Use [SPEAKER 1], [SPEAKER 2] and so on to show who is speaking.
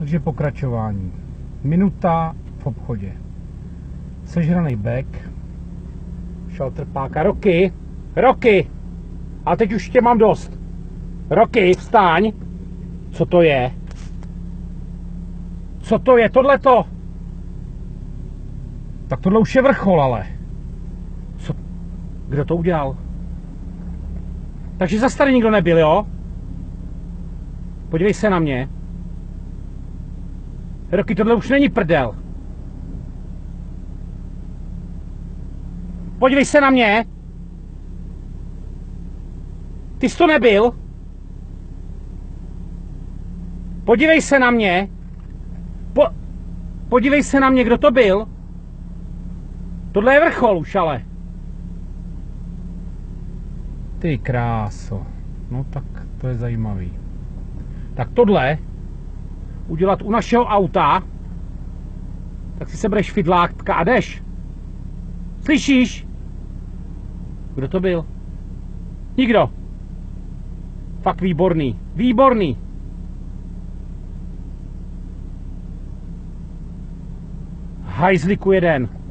[SPEAKER 1] Takže pokračování. Minuta v obchodě. Sežraný bek. Šalter páka. Roky! A teď už tě mám dost. Roky, vstaň! Co to je? Co to je tohleto? Tak tohle už je vrchol, ale. Co? Kdo to udělal? Takže zas tady nikdo nebyl, jo? Podívej se na mě. Roky, tohle už není prdel. Podívej se na mě. Ty jsi to nebyl? Podívej se na mě. Podívej se na mě, kdo to byl? Tohle je vrchol už, ale. Ty kráso. No tak to je zajímavý. Tak tohle udělat u našeho auta, tak si sebereš fidlátka a jdeš. Slyšíš? Kdo to byl? Nikdo. Fakt výborný. Výborný. Hajzliku jeden.